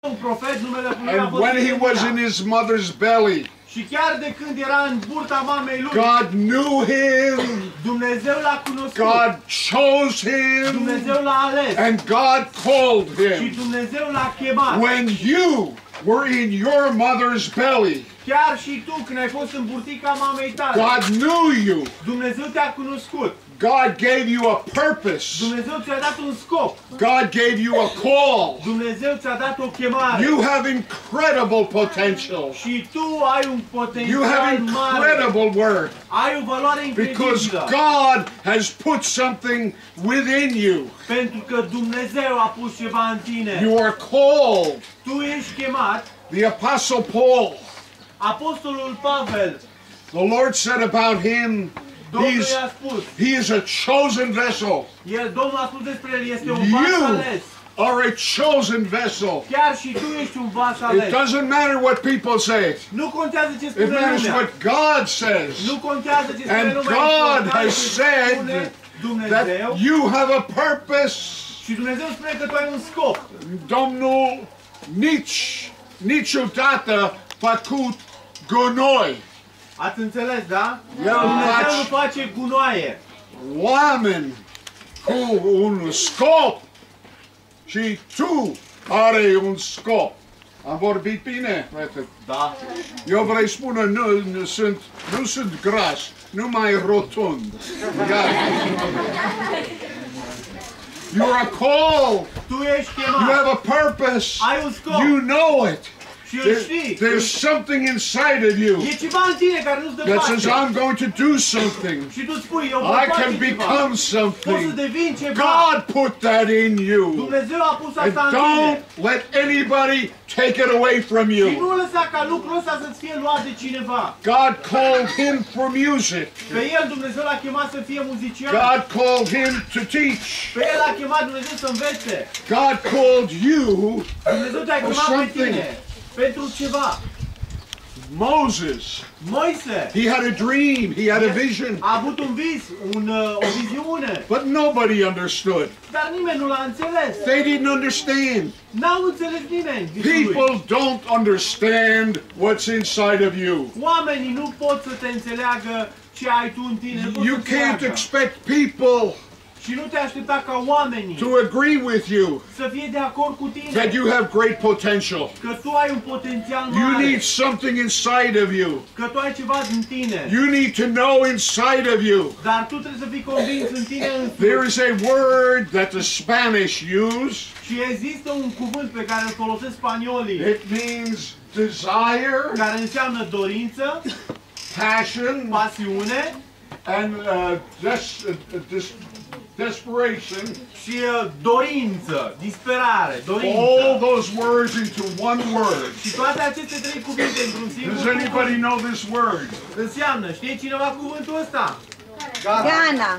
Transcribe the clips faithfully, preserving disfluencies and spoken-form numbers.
un profet, numele lui a And fost when he was in Ieremia. his mother's belly, Și chiar de când era în burta mamei lui, God knew him, Dumnezeu l-a cunoscut. God chose him, Dumnezeu l-a ales. and God called Și him. Dumnezeu l-a chemat. When you were in your mother's belly, Chiar și tu, când ai fost în burtica mamei tale, God knew you. Dumnezeu te-a cunoscut. God gave you a purpose. Dumnezeu ți-a dat un scop. God gave you a call. Dumnezeu ți-a dat o chemare. You have incredible potential. Și tu ai un You potențial have mare. incredible worth. Ai o valoare Because incredibilă. God has put something within you. Pentru că Dumnezeu a pus ceva în tine. You are called. Tu ești chemat. The Apostle Paul, Apostolul Pavel, the Lord said about him, Domnul he's, i-a spus, he is a chosen vessel. el, Domnul a spus despre el, este un vas You ales. are a chosen vessel. Chiar și tu ești un vas It ales. doesn't matter what people say. Nu contează ce It spune matters lumea. what God says. Nu contează ce spune And lumea. God Important has ce said spune Dumnezeu. that you have a purpose. Și Dumnezeu spune că tu ai un scop. Domnul nici, niciodată făcut gunoi. Ați înțeles, da? El Dumnezeu face- nu face gunoaie. Oameni cu un scop și tu are un scop. Am vorbit bine, frate. Da. Eu vrei spune, nu, nu, sunt, nu sunt gras, numai rotund. Gata. You are called. Tu ești You chemat. have a purpose. Ai un scop. You know it. Și îl There- știi. there's something inside of you E ceva în tine care nu-ți dă that says, pace. I'm going to do something. Și tu spui, eu voi I face can ceva. become Poți să something. devin ceva. God put that in you. Dumnezeu a pus And asta în don't tine. let anybody take it away from Și you. nu lăsa ca lucrul ăsta să-ți fie luat de cineva. God called him for music. Pe el Dumnezeu l-a chemat să fie muzician. God called him to teach. Pe el l-a chemat Dumnezeu să învețe. God called you. Dumnezeu te-a chemat pe something. tine. Pentru ceva. Moses, Moise he had a dream, he had a vision, a avut un vis, un, uh, o viziune. but nobody understood. Dar nimeni nu l-a înțeles. They didn't understand. N-au înțeles nimeni visul lui. People don't understand what's inside of you. Oamenii nu pot să te înțeleagă ce ai tu în tine. Nu pot You să can't înțeleagă. expect people Și nu te aștepta ca oamenii to agree with you să fie de acord cu tine. that you have great potential. Că tu ai un potențial You mare. need something inside of you. Că tu ai ceva din tine. You need to know inside of you. Dar tu trebuie să fii convins în tine There însuți. is a word that the Spanish use. Și există un cuvânt pe care îl folosesc spaniolii, It means desire, care înseamnă dorință, passion, pasiune and uh, des- uh, des- desperation. și uh, dorință, disperare, All dorință. those words into one word. Și toate aceste trei cuvinte într-un singur Does anybody cuvânt know this word? înseamnă, știe cineva cuvântul ăsta? Gana.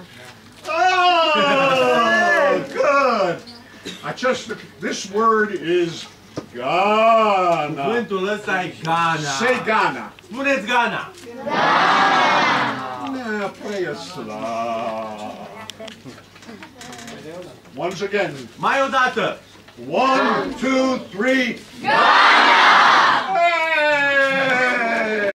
Oh, good. I just, this word is Ghana. Cuvântul ăsta e Ghana. Say Ghana. Spuneți Ghana. Yeah, praise Allah. Once again. Mai o dată. One, two, three.